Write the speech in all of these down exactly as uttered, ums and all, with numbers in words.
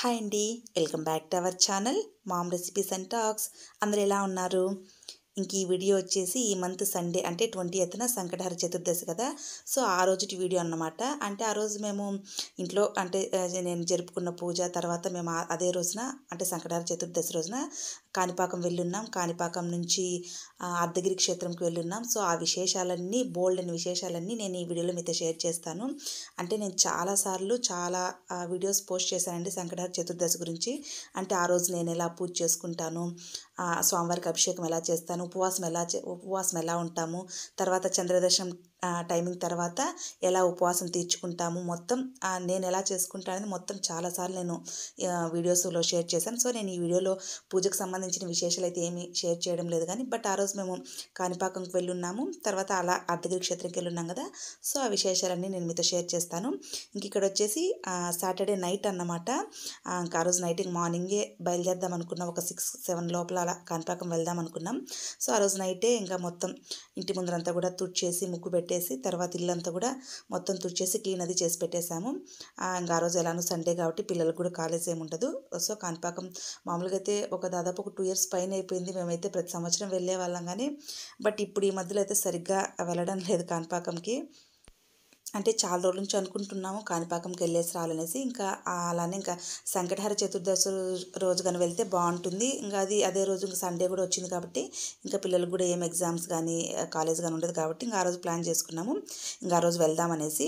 Hi అండి. Welcome back to our channel mom recipes and talks. అందరు ఎలా ఉన్నారు? ఇంక ఈ వీడియో వచ్చేసి ఈ మంత్ సండే అంటే ట్వంటీయత్న సంకటహర చతుర్దశి కదా. సో ఆ రోజుటి వీడియో అన్నమాట. అంటే ఆ రోజు మేము ఇంట్లో అంటే నేను జరుపుకున్న పూజ తర్వాత మేము అదే రోజున అంటే సంకటహర చతుర్దశి రోజున కాణిపాకం వెళ్ళున్నాం. కాణిపాకం నుంచి అర్ధగిరి క్షేత్రంకి వెళ్ళున్నాం. సో ఆ విశేషాలన్నీ బోల్డ్ అని విశేషాలన్నీ నేను ఈ వీడియోలో మీతో షేర్ చేస్తాను. అంటే నేను చాలాసార్లు చాలా వీడియోస్ పోస్ట్ చేశానండి సంకటహర చతుర్దశి గురించి. అంటే ఆ రోజు నేను ఎలా పూజ చేసుకుంటాను, స్వామివారికి అభిషేకం ఎలా చేస్తాను, ఉపవాసం ఎలా ఉపవాసం ఎలా ఉంటాము, తర్వాత చంద్రదర్శనం టైమింగ్ తర్వాత ఎలా ఉపవాసం తీర్చుకుంటాము, మొత్తం నేను ఎలా చేసుకుంటానని మొత్తం చాలాసార్లు నేను వీడియోస్లో షేర్ చేశాను. సో నేను ఈ వీడియోలో పూజకు సంబంధించిన విశేషాలు అయితే ఏమీ షేర్ చేయడం లేదు కానీ బట్ ఆ రోజు మేము కాణిపాకంకి వెళ్ళున్నాము. తర్వాత అలా అర్ధగిరి క్షేత్రంకి వెళ్ళున్నాం కదా. సో ఆ విశేషాలన్నీ నేను మీతో షేర్ చేస్తాను. ఇంక ఇక్కడ వచ్చేసి సాటర్డే నైట్ అన్నమాట. ఇంకా ఆ రోజు నైట్ మార్నింగే బయలుదేరదాం అనుకున్నాం. ఒక సిక్స్ సెవెన్ లోపల అలా కాణిపాకం వెళ్దాం అనుకున్నాం. సో ఆ రోజు నైటే ఇంకా మొత్తం ఇంటి ముందరంతా కూడా తుడిచేసి ముగ్గు పెట్టేసి తర్వాత ఇల్లంతా కూడా మొత్తం తుడిచేసి క్లీన్ అది చేసి పెట్టేశాము. ఇంకా ఆ రోజు ఎలానో సండే కాబట్టి పిల్లలకు కూడా కాలేజ్ ఏమి ఉండదు. సో కాణిపాకం మామూలుగా అయితే ఒక దాదాపు ఒక టూ ఇయర్స్ పైన అయిపోయింది. మేమైతే ప్రతి సంవత్సరం వెళ్ళే వాళ్ళం కానీ బట్ ఇప్పుడు ఈ మధ్యలో అయితే సరిగ్గా వెళ్ళడం లేదు కాణిపాకంకి. అంటే చాలా రోజుల నుంచి అనుకుంటున్నాము కాణిపాకంకి వెళ్ళేసి రావాలనేసి. ఇంకా అలానే ఇంకా సంకటహర చతుర్దశి రోజు కానీ వెళ్తే బాగుంటుంది. ఇంకా అది అదే రోజు ఇంకా సండే కూడా వచ్చింది కాబట్టి ఇంకా పిల్లలకు కూడా ఏం ఎగ్జామ్స్ కానీ కాలేజ్ కానీ ఉండదు కాబట్టి ఇంకా ఆ రోజు ప్లాన్ చేసుకున్నాము. ఇంకా ఆ రోజు వెళ్దామనేసి.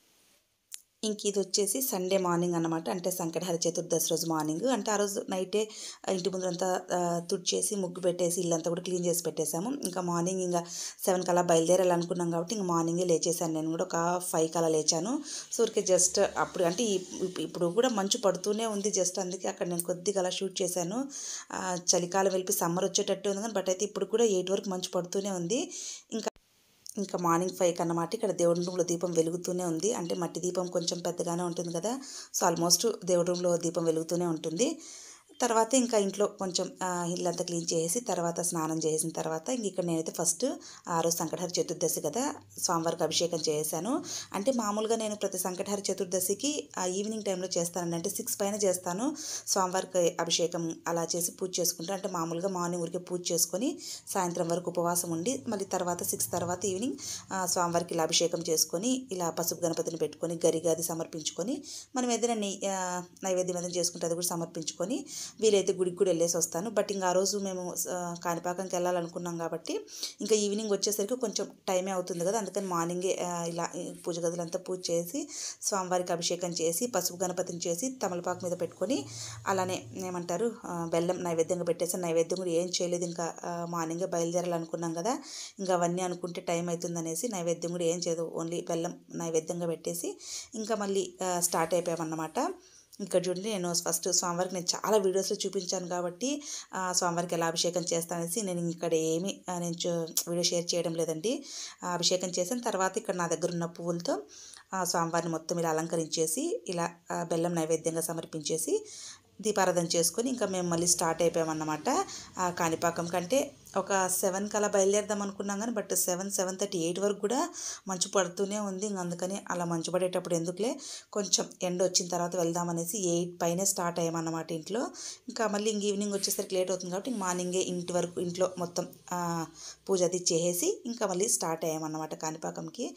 ఇంక ఇది వచ్చేసి సండే మార్నింగ్ అన్నమాట. అంటే సంకటహర చతుర్దశి రోజు మార్నింగ్. అంటే ఆ రోజు నైటే ఇంటి ముందరంతా తుడిచేసి ముగ్గు పెట్టేసి ఇల్లంతా కూడా క్లీన్ చేసి పెట్టేశాము. ఇంకా మార్నింగ్ ఇంకా సెవెన్ కల్లా బయలుదేరాలనుకున్నాం కాబట్టి ఇంక మార్నింగే లేచేసాను. నేను కూడా ఒక ఫైవ్ కల్లా లేచాను. సో ఊరికే జస్ట్ అప్పుడు అంటే ఇప్పుడు కూడా మంచు పడుతూనే ఉంది. జస్ట్ అందుకే అక్కడ నేను కొద్దిగా అలా షూట్ చేశాను. చలికాలం వెళ్ళి సమ్మర్ వచ్చేటట్టు ఉంది కానీ బట్ అయితే ఇప్పుడు కూడా ఎయిట్ వరకు మంచు పడుతూనే ఉంది. ఇంకా ఇంకా మార్నింగ్ ఫైవ్కి అన్నమాట ఇక్కడ దేవుడి రూమ్లో దీపం వెలుగుతూనే ఉంది. అంటే మట్టి దీపం కొంచెం పెద్దగానే ఉంటుంది కదా. సో ఆల్మోస్ట్ దేవుడి రూమ్లో దీపం వెలుగుతూనే ఉంటుంది. తర్వాత ఇంకా ఇంట్లో కొంచెం ఇల్లంతా క్లీన్ చేసి తర్వాత స్నానం చేసిన తర్వాత ఇంక ఇక్కడ నేనైతే ఫస్ట్ ఆ రోజు సంకటహర చతుర్దశి కదా స్వామివారికి అభిషేకం చేశాను. అంటే మామూలుగా నేను ప్రతి సంకటహర చతుర్దశికి ఈవినింగ్ టైంలో చేస్తానండి. అంటే సిక్స్ పైన చేస్తాను. స్వామివారికి అభిషేకం అలా చేసి పూజ చేసుకుంటాను. అంటే మామూలుగా మార్నింగ్ ఊరికే పూజ చేసుకొని సాయంత్రం వరకు ఉపవాసం ఉండి మళ్ళీ తర్వాత సిక్స్ తర్వాత ఈవినింగ్ స్వామివారికి ఇలా అభిషేకం చేసుకొని ఇలా పసుపు గణపతిని పెట్టుకొని గరిగాది సమర్పించుకొని మనం ఏదైనా నైవేద్యం ఏదైనా చేసుకుంటే అది కూడా సమర్పించుకొని వీలైతే గుడికి కూడా వెళ్ళేసి వస్తాను. బట్ ఇంకా ఆ రోజు మేము కాణిపాకంకి వెళ్ళాలనుకున్నాం కాబట్టి ఇంకా ఈవినింగ్ వచ్చేసరికి కొంచెం టైమే అవుతుంది కదా. అందుకని మార్నింగే ఇలా పూజ గదులంతా పూజ చేసి స్వామివారికి అభిషేకం చేసి పసుపు గణపతిని చేసి తమలపాకు మీద పెట్టుకొని అలానే ఏమంటారు బెల్లం నైవేద్యంగా పెట్టేసి నైవేద్యం కూడా ఏం చేయలేదు. ఇంకా మార్నింగే బయలుదేరాలనుకున్నాం కదా. ఇంకా అవన్నీ అనుకుంటే టైం అవుతుంది అనేసి నైవేద్యం కూడా ఏం చేయదు. ఓన్లీ బెల్లం నైవేద్యంగా పెట్టేసి ఇంకా మళ్ళీ స్టార్ట్ అయిపోయామన్నమాట. ఇక్కడ చూడండి నేను ఫస్ట్ స్వామివారికి నేను చాలా వీడియోస్లో చూపించాను కాబట్టి స్వామివారికి ఎలా అభిషేకం చేస్తానేసి నేను ఇక్కడ ఏమీ నేను వీడియో షేర్ చేయడం లేదండి. అభిషేకం చేసిన తర్వాత ఇక్కడ నా దగ్గర ఉన్న పువ్వులతో స్వామివారిని మొత్తం ఇలా అలంకరించేసి ఇలా బెల్లం నైవేద్యంగా సమర్పించేసి దీపారాధన చేసుకొని ఇంకా మేము మళ్ళీ స్టార్ట్ అయిపోయామన్నమాట. కాణిపాకం కంటే ఒక సెవెన్ కలా బయలుదేరదాం అనుకున్నాం కానీ but seven seven thirty eight వరకు కూడా మంచు పడుతూనే ఉంది. ఇంక అందుకని అలా మంచు పడేటప్పుడు ఎందుకులే కొంచెం ఎండ వచ్చిన తర్వాత వెళ్దామనేసి ఎయిట్ పైనే స్టార్ట్ అయ్యామన్నమాట ఇంట్లో. ఇంకా మళ్ళీ ఇంక ఈవినింగ్ వచ్చేసరికి లేట్ అవుతుంది కాబట్టి ఇంక మార్నింగే ఇంటి వరకు ఇంట్లో మొత్తం పూజ అది చేసేసి ఇంకా మళ్ళీ స్టార్ట్ అయ్యామన్నమాట కాణిపాకంకి.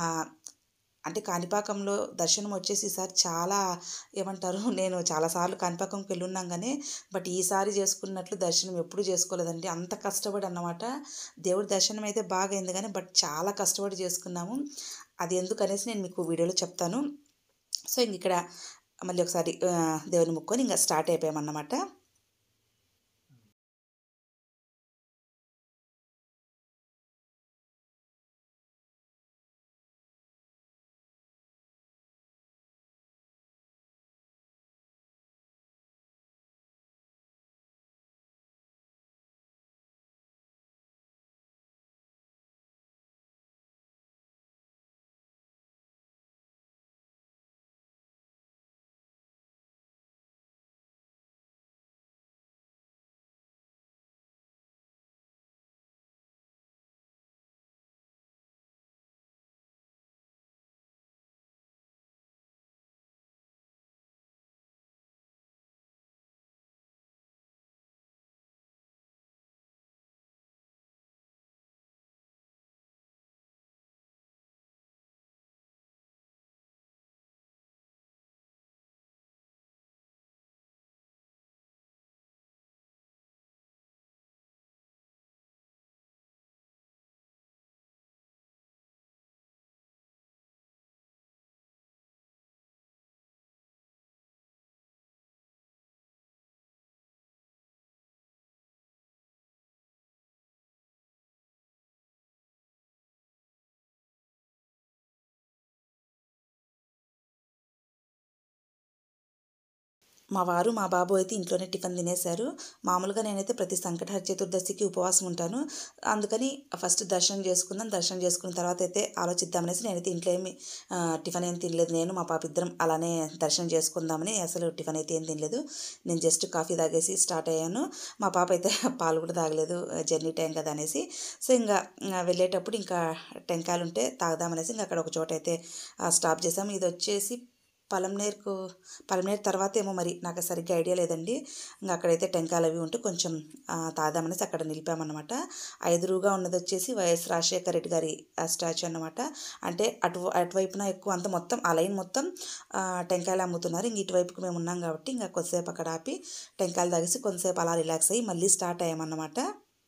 అంటే కాణిపాకంలో దర్శనం వచ్చేసి ఈసారి చాలా ఏమంటారు నేను చాలాసార్లు కాణిపాకంకి వెళ్ళున్నాం కానీ బట్ ఈసారి చేసుకున్నట్లు దర్శనం ఎప్పుడు చేసుకోలేదండి. అంత కష్టపడి అన్నమాట. దేవుడి దర్శనం అయితే బాగా అయింది కానీ బట్ చాలా కష్టపడి చేసుకున్నాము. అది ఎందుకనేసి నేను మీకు వీడియోలో చెప్తాను. సో ఇంక ఇక్కడ మళ్ళీ ఒకసారి దేవుని ముక్కొని ఇంకా స్టార్ట్ అయిపోయామన్నమాట. మా వారు మా బాబు అయితే ఇంట్లోనే టిఫిన్ తినేశారు. మామూలుగా నేనైతే ప్రతి సంకటహర చతుర్దశికి ఉపవాసం ఉంటాను. అందుకని ఫస్ట్ దర్శనం చేసుకుందాం. దర్శనం చేసుకున్న తర్వాత అయితే ఆలోచిద్దామనేసి నేనైతే ఇంట్లో ఏమి టిఫిన్ ఏం తినలేదు. నేను మా పాప ఇద్దరం అలానే దర్శనం చేసుకుందామని అసలు టిఫిన్ అయితే ఏం తినలేదు. నేను జస్ట్ కాఫీ తాగేసి స్టార్ట్ అయ్యాను. మా పాప అయితే పాలు కూడా తాగలేదు, జర్నీ టైం కదా అనేసి. సో ఇంకా వెళ్ళేటప్పుడు ఇంకా టెంకాయలు ఉంటే తాగుదామనేసి ఇంకా అక్కడ ఒక చోట అయితే స్టాప్ చేసాము. ఇది వచ్చేసి పలంనేరుకు పలంనేరు తర్వాత ఏమో మరి నాకు సరిగ్గా ఐడియా లేదండి. ఇంకా అక్కడైతే టెంకాయలు అవి ఉంటే కొంచెం తాదామనేసి అక్కడ నిలిపామన్నమాట. ఎదురుగా ఉన్నది వచ్చేసి వైఎస్ రాజశేఖర రెడ్డి గారి స్టాచ్యూ అన్నమాట. అంటే అటు అటువైపున ఎక్కువ అంతా మొత్తం ఆ లైన్ మొత్తం టెంకాయలు అమ్ముతున్నారు. ఇంక ఇటువైపుకి మేము ఉన్నాం కాబట్టి ఇంకా కొద్దిసేపు అక్కడ ఆపి టెంకాయలు తాగేసి కొంతసేపు అలా రిలాక్స్ అయ్యి మళ్ళీ స్టార్ట్ అయ్యామన్నమాట.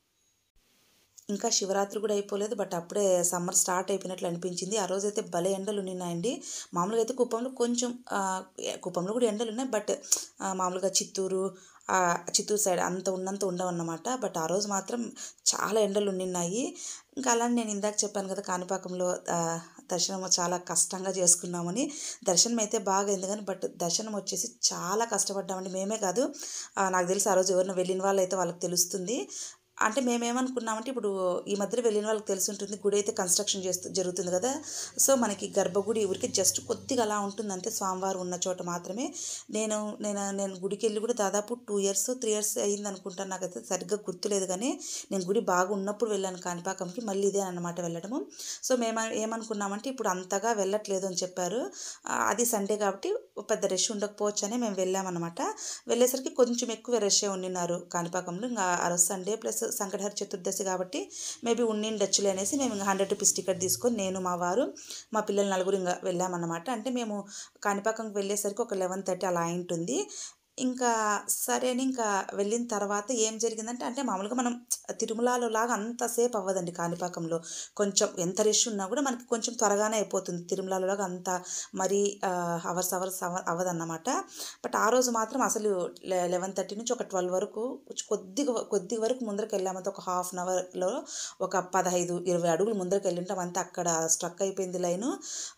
ఇంకా శివరాత్రి కూడా అయిపోలేదు, బట్ అప్పుడే సమ్మర్ స్టార్ట్ అయిపోయినట్లు అనిపించింది. ఆ రోజైతే భలే ఎండలు ఉన్నాయండి. మామూలుగా అయితే కుప్పంలో కొంచెం కుప్పంలో కూడా ఎండలు ఉన్నాయి, బట్ మామూలుగా చిత్తూరు చిత్తూరు సైడ్ అంత ఉన్నంత ఉండవన్నమాట. బట్ ఆ రోజు మాత్రం చాలా ఎండలు ఉన్నాయి. ఇంకా అలానే నేను ఇందాక చెప్పాను కదా కాణిపాకంలో దర్శనం చాలా కష్టంగా చేసుకున్నామని. దర్శనం అయితే బాగా అయింది కానీ బట్ దర్శనం వచ్చేసి చాలా కష్టపడ్డామండి. మేమే కాదు, నాకు తెలిసి ఆ రోజు ఎవరైనా వెళ్ళిన వాళ్ళు అయితే వాళ్ళకి తెలుస్తుంది. అంటే మేమేమనుకున్నామంటే ఇప్పుడు ఈ మధ్యలో వెళ్ళిన వాళ్ళకి తెలిసి ఉంటుంది, గుడి అయితే కన్స్ట్రక్షన్ చేస్తూ జరుగుతుంది కదా. సో మనకి గర్భగుడి ఊరికి జస్ట్ కొద్దిగా అలా ఉంటుంది అంతే, స్వామివారు ఉన్న చోట మాత్రమే. నేను నేను నేను గుడికి వెళ్ళి కూడా దాదాపు టూ ఇయర్స్ త్రీ ఇయర్స్ అయ్యింది అనుకుంటాను, నాకైతే సరిగ్గా గుర్తులేదు. కానీ నేను గుడి బాగా ఉన్నప్పుడు వెళ్ళాను కాణిపాకంకి, మళ్ళీ ఇదే అన్నమాట వెళ్ళడము. సో మేము ఏమనుకున్నామంటే ఇప్పుడు అంతగా వెళ్ళట్లేదు అని చెప్పారు. అది సండే కాబట్టి పెద్ద రష్ ఉండకపోవచ్చు అని మేము వెళ్ళామన్నమాట. వెళ్ళేసరికి కొంచెం ఎక్కువ రష్ ఉండినారు కాణిపాకంలో. ఇంకా ఆ రోజు సండే ప్లస్ సంకటహర చతుర్దశి కాబట్టి మేబీ ఉండిండొచ్చులే అనేసి మేము ఇంకా హండ్రెడ్ రూపీస్ టికెట్ తీసుకొని నేను మా వారు మా పిల్లలు నలుగురు ఇంకా వెళ్ళామన్నమాట. అంటే మేము కాణిపాకంకి వెళ్ళేసరికి ఒక లెవెన్ థర్టీ అలా అయింటుంది. ఇంకా సరే అని ఇంకా వెళ్ళిన తర్వాత ఏం జరిగిందంటే, అంటే మామూలుగా మనం తిరుమలలో లాగా అంతసేపు అవ్వదండి కాణిపాకంలో. కొంచెం ఎంత రష్ ఉన్నా కూడా మనకి కొంచెం త్వరగానే అయిపోతుంది. తిరుమలలో లాగా అంత మరీ అవర్స్ అవర్స్ అవ్వదన్నమాట. బట్ ఆ రోజు మాత్రం అసలు లెవెన్ థర్టీ నుంచి ఒక ట్వెల్వ్ వరకు కొద్దిగా కొద్ది వరకు ముందరికి వెళ్ళామంటే ఒక హాఫ్ అన్ అవర్లో ఒక పదహైదు ఇరవై అడుగులు ముందరికి వెళ్ళింటాం అంతే. అక్కడ స్ట్రక్ అయిపోయింది లైను.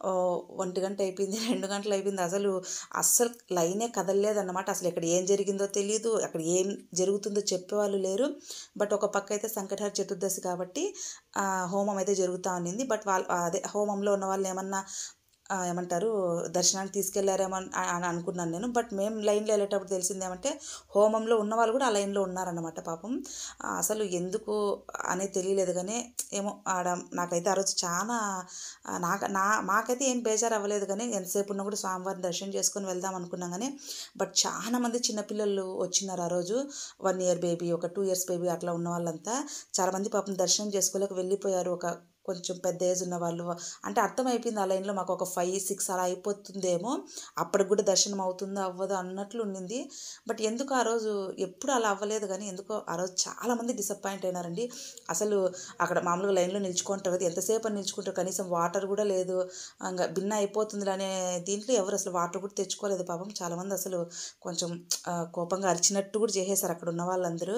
ఒంటి గంట అయిపోయింది, రెండు గంటలు అయిపోయింది. అసలు అస్సలు లైనే కదలలేదన్నమాట. అసలు ఇక్కడ ఏం జరిగిందో తెలియదు, అక్కడ ఏం జరుగుతుందో చెప్పేవాళ్ళు లేరు. బట్ ఒక పక్క అయితే సంకటహర చతుర్దశి కాబట్టి హోమం అయితే జరుగుతూ ఉన్నింది. బట్ వాళ్ళు అదే హోమంలో ఉన్న వాళ్ళు ఏమన్నా ఏమంటారు దర్శనానికి తీసుకెళ్లారేమో అని అనుకున్నాను నేను. బట్ మేము లైన్లో వెళ్ళేటప్పుడు తెలిసింది ఏమంటే హోమంలో ఉన్న వాళ్ళు కూడా ఆ లైన్లో ఉన్నారన్నమాట. పాపం అసలు ఎందుకు అనేది తెలియలేదు. కానీ ఏమో ఆడ నాకైతే ఆ రోజు చాలా నాకు నా మాకైతే ఏం బేజారు అవ్వలేదు. కానీ ఎంతసేపు ఉన్నా కూడా స్వామివారిని దర్శనం చేసుకొని వెళ్దాం అనుకున్నాం. కానీ బట్ చాలా మంది చిన్నపిల్లలు వచ్చినారు ఆ రోజు. వన్ ఇయర్ బేబీ, ఒక టూ ఇయర్స్ బేబీ అట్లా ఉన్న వాళ్ళంతా చాలామంది పాపం దర్శనం చేసుకోలేక వెళ్ళిపోయారు. ఒక కొంచెం పెద్ద ఏజ్ ఉన్న వాళ్ళు అంటే అర్థమైపోయింది ఆ లైన్లో మాకు ఒక ఫైవ్ సిక్స్ అలా అయిపోతుందేమో, అప్పటికి కూడా దర్శనం అవుతుందో అవ్వదో అన్నట్లు ఉండింది. బట్ ఎందుకు ఆ రోజు ఎప్పుడు అలా అవ్వలేదు. కానీ ఎందుకో ఆ రోజు చాలామంది డిసప్పాయింట్ అయినారండి. అసలు అక్కడ మామూలుగా లైన్లో నిల్చుకుంటారు కదా, ఎంతసేపు అని నిల్చుకుంటారు, కనీసం వాటర్ కూడా లేదు. ఇంకా భిన్న అయిపోతుంది అనే దీంట్లో ఎవరు అసలు వాటర్ కూడా తెచ్చుకోలేదు. పాపం చాలామంది అసలు కొంచెం కోపంగా అరిచినట్టు కూడా చేసేసారు అక్కడ ఉన్న వాళ్ళందరూ.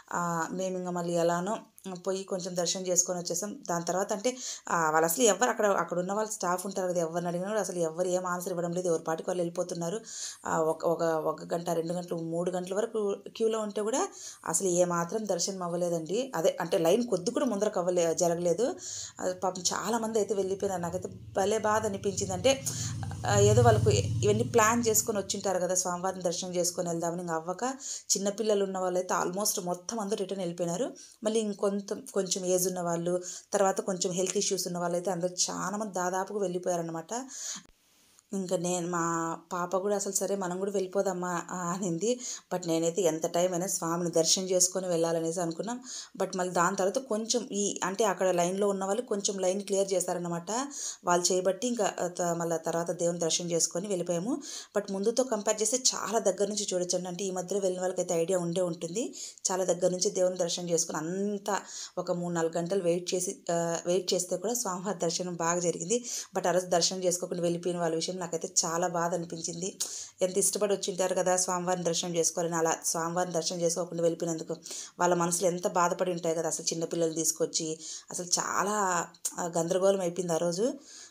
మేము ఇంకా మళ్ళీ ఎలానో పోయి కొంచెం దర్శనం చేసుకొని వచ్చేసాం. దాని తర్వాత అంటే వాళ్ళు అసలు ఎవరు అక్కడ అక్కడ ఉన్న వాళ్ళు స్టాఫ్ ఉంటారు కదా, ఎవరిని అడిగినా కూడా అసలు ఎవరు ఏం ఆన్సర్ ఇవ్వడం లేదు. ఎవరి పాటికి వాళ్ళు వెళ్ళిపోతున్నారు. ఒక ఒక ఒక గంట రెండు గంటలు మూడు గంటల వరకు క్యూలో ఉంటే కూడా అసలు ఏమాత్రం దర్శనం అవ్వలేదండి. అదే అంటే లైన్ కొద్ది కూడా ముందరకు అవ్వలే జరగలేదు. పాపం చాలామంది అయితే వెళ్ళిపోయినారు. నాకైతే భలే బాధ అనిపించింది. అంటే ఏదో వాళ్ళకు ఇవన్నీ ప్లాన్ చేసుకొని వచ్చింటారు కదా స్వామివారిని దర్శనం చేసుకొని వెళ్దామని, ఇంకా అవ్వక చిన్నపిల్లలు ఉన్న వాళ్ళు అయితే ఆల్మోస్ట్ మొత్తం అందరూ రిటర్న్ వెళ్ళిపోయినారు. మళ్ళీ ఇంకొంత కొంచెం ఏజ్ ఉన్న వాళ్ళు, తర్వాత కొంచెం హెల్త్ ఇష్యూస్ ఉన్న వాళ్ళు అయితే అందరూ చాలా మంది దాదాపుగా వెళ్ళిపోయారనమాట. ఇంకా నేను మా పాప కూడా అసలు సరే మనం కూడా వెళ్ళిపోదామా అనింది. బట్ నేనైతే ఎంత టైం అయినా స్వామిని దర్శనం చేసుకొని వెళ్ళాలనేసి అనుకున్నాం. బట్ మళ్ళీ దాని తర్వాత కొంచెం ఈ అంటే అక్కడ లైన్లో ఉన్న వాళ్ళు కొంచెం లైన్ క్లియర్ చేశారనమాట. వాళ్ళు చేయబట్టి ఇంకా మళ్ళీ తర్వాత దేవుని దర్శనం చేసుకొని వెళ్ళిపోయాము. బట్ ముందుతో కంపేర్ చేస్తే చాలా దగ్గర నుంచి చూడొచ్చండి. అంటే ఈ మధ్యలో వెళ్ళిన వాళ్ళకైతే ఐడియా ఉండే ఉంటుంది. చాలా దగ్గర నుంచి దేవుని దర్శనం చేసుకొని అంతా ఒక మూడు నాలుగు గంటలు వెయిట్ చేసి వెయిట్ చేస్తే కూడా స్వామివారి దర్శనం బాగా జరిగింది. బట్ ఆ రోజు దర్శనం చేసుకోకుండా వెళ్ళిపోయిన వాళ్ళ విషయం నాకైతే చాలా బాధ అనిపించింది. ఎంత ఇష్టపడి వచ్చింటారు కదా స్వామివారిని దర్శనం చేసుకోవాలని, అలా స్వామివారిని దర్శనం చేసుకోకుండా వెళ్ళిపోయినందుకు వాళ్ళ మనసులో ఎంత బాధపడి ఉంటాయి కదా. అసలు చిన్నపిల్లలు తీసుకొచ్చి అసలు చాలా గందరగోళం అయిపోయింది ఆ రోజు.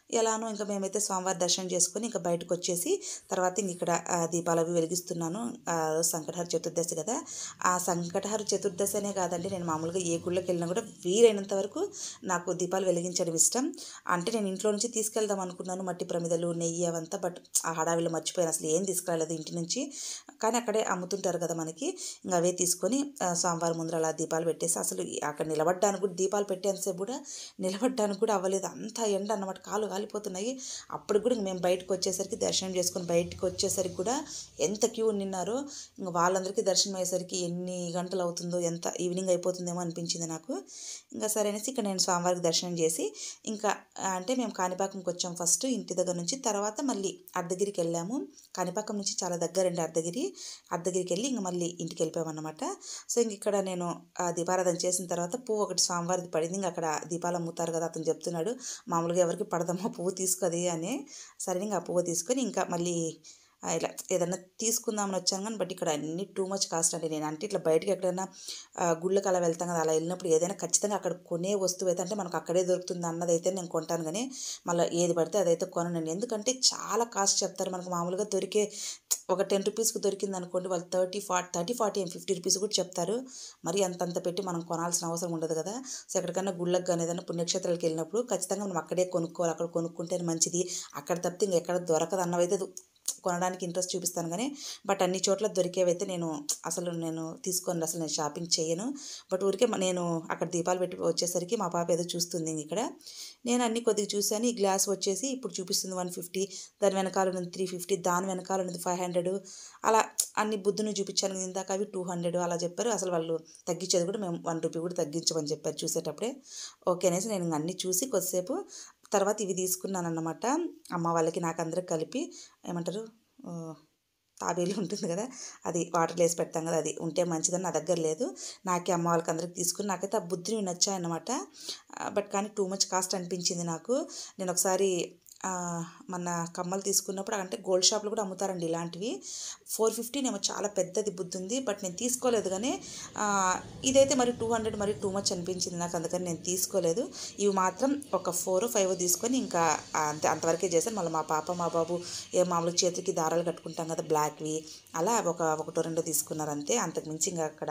ఎలానో ఇంకా మేమైతే స్వామివారి దర్శనం చేసుకొని ఇంకా బయటకు వచ్చేసి తర్వాత ఇంక ఇక్కడ దీపాలు అవి వెలిగిస్తున్నాను. సంకటహర చతుర్దశి కదా, ఆ సంకటహర చతుర్దశి అనే కాదండి, నేను మామూలుగా ఏ గుళ్ళకి వెళ్ళినా కూడా వీలైనంత వరకు నాకు దీపాలు వెలిగించడం ఇష్టం. అంటే నేను ఇంట్లో నుంచి తీసుకెళ్దాం అనుకున్నాను మట్టి ప్రమిదలు, నెయ్యి అవంతా, బట్ ఆ హడావిలో మర్చిపోయాను, అసలు ఏం తీసుకురాలేదు ఇంటి నుంచి. కానీ అక్కడే అమ్ముతుంటారు కదా మనకి, ఇంకా అవే తీసుకొని స్వామివారి ముందర అలా దీపాలు పెట్టేసి, అసలు అక్కడ నిలబడ్డానికి కూడా దీపాలు పెట్టేంతసేపు కూడా నిలబడ్డానికి కూడా అవ్వలేదు, అంత ఎండ అన్నమాట, కాలు కాలిపోతున్నాయి. అప్పుడు కూడా మేము బయటకు వచ్చేసరికి దర్శనం చేసుకొని బయటకు వచ్చేసరికి కూడా ఎంత క్యూ నిన్నారో, ఇంకా వాళ్ళందరికీ దర్శనం అయ్యేసరికి ఎన్ని గంటలు అవుతుందో, ఎంత ఈవినింగ్ అయిపోతుందేమో అనిపించింది నాకు. ఇంకా సరే అనేసి ఇక్కడ నేను స్వామివారికి దర్శనం చేసి ఇంకా అంటే మేము కాణిపాకంకి వచ్చాం ఫస్ట్ ఇంటి దగ్గర నుంచి, తర్వాత మళ్ళీ అర్ధగిరికి వెళ్ళాము. కాణిపాకం నుంచి చాలా దగ్గరండి అర్ధగిరి. అర్ధగిరికి వెళ్ళి ఇంక మళ్ళీ ఇంటికి వెళ్ళిపోయామన్నమాట. సో ఇంక ఇక్కడ నేను దీపారాధన చేసిన తర్వాత పువ్వు ఒకటి స్వామివారిది పడింది. ఇంక అక్కడ దీపాలు అమ్ముతారు కదా, అతను చెప్తున్నాడు మామూలుగా ఎవరికి పడదమ్మా పువ్వు తీసుకోది అని. సరే ఇంకా ఆ పువ్వు తీసుకొని ఇంకా మళ్ళీ ఇలా ఏదన్నా తీసుకుందామని వచ్చాను కానీ, బట్ ఇక్కడ అన్ని టూ మచ్ కాస్ట్ అండి. నేను అంటే ఇట్లా బయటకి ఎక్కడైనా గుళ్ళకి అలా వెళ్తాం కదా, అలా వెళ్ళినప్పుడు ఏదైనా ఖచ్చితంగా అక్కడ కొనే వస్తువు అయితే అంటే మనకు అక్కడే దొరుకుతుంది అన్నదైతే నేను కొంటాను, కానీ మళ్ళీ ఏది పడితే అదైతే కొననండి. ఎందుకంటే చాలా కాస్ట్ చెప్తారు. మనకు మామూలుగా దొరికే ఒక టెన్ రూపీస్కి దొరికింది అనుకోండి, వాళ్ళు థర్టీ ఫార్టీ థర్టీ ఫార్టీ ఏం ఫిఫ్టీ రూపీస్ కూడా చెప్తారు. మరి అంతంత పెట్టి మనం కొనాల్సిన అవసరం ఉండదు కదా. సో ఎక్కడికైనా గుళ్ళకి కానీ ఏదైనా పుణ్యక్షేత్రాలకు వెళ్ళినప్పుడు ఖచ్చితంగా మనం అక్కడే కొనుక్కోవాలి, అక్కడ కొనుక్కుంటేనే మంచిది. అక్కడ తప్పితే ఇంకెక్కడ దొరకదు అన్నవైతే కొనడానికి ఇంట్రెస్ట్ చూపిస్తాను కానీ, బట్ అన్ని చోట్ల దొరికేవైతే నేను అసలు నేను తీసుకోండి, అసలు నేను షాపింగ్ చేయను. బట్ ఊరికే నేను అక్కడ దీపాలు పెట్టి వచ్చేసరికి మా పాప ఏదో చూస్తుంది ఇక్కడ. నేను అన్ని కొద్దిగా చూశాను. ఈ గ్లాస్ వచ్చేసి ఇప్పుడు చూపిస్తుంది వన్ ఫిఫ్టీ, దాని వెనకాల ఉన్నది త్రీ ఫిఫ్టీ, దాని వెనకాల ఉన్నది ఫైవ్ హండ్రెడ్, అలా అన్ని బుద్ధుని చూపించాను ఇందాక, అవి టూ హండ్రెడ్ అలా చెప్పారు. అసలు వాళ్ళు తగ్గించేది కూడా మేము వన్ రూపీ కూడా తగ్గించమని చెప్పారు చూసేటప్పుడే. ఓకే అనేసి నేను అన్నీ చూసి కొద్దిసేపు తర్వాత ఇవి తీసుకున్నాను అన్నమాట. అమ్మ వాళ్ళకి నాకు అందరికి కలిపి ఏమంటారు తాబేలు ఉంటుంది కదా, అది వాటర్లో వేసి పెడతాం కదా, అది ఉంటే మంచిదని నా దగ్గర లేదు. నాకే అమ్మ వాళ్ళకి అందరికి తీసుకుని నాకైతే ఆ బుద్ధిని నచ్చాయన్నమాట. బట్ కానీ టూ మచ్ కాస్ట్ అనిపించింది నాకు. నేను ఒకసారి మన కమ్మలు తీసుకున్నప్పుడు అంటే గోల్డ్ షాప్లో కూడా అమ్ముతారండి ఇలాంటివి. ఫోర్ ఫిఫ్టీనేమో చాలా పెద్దది బుద్ధి ఉంది, బట్ నేను తీసుకోలేదు. కానీ ఇదైతే మరి టూ హండ్రెడ్ మరి టూ మచ్ అనిపించింది నాకు, అందుకని నేను తీసుకోలేదు. ఇవి మాత్రం ఒక ఫోర్ ఫైవ్ తీసుకొని ఇంకా అంతే, అంతవరకే చేశాను. మళ్ళీ మా పాప మా బాబు ఏ మామూలు చేతికి దారాలు కట్టుకుంటాం కదా బ్లాక్వి, అలా ఒక ఒకటో రెండో తీసుకున్నారు అంతే. అంతకుమించి ఇంకా అక్కడ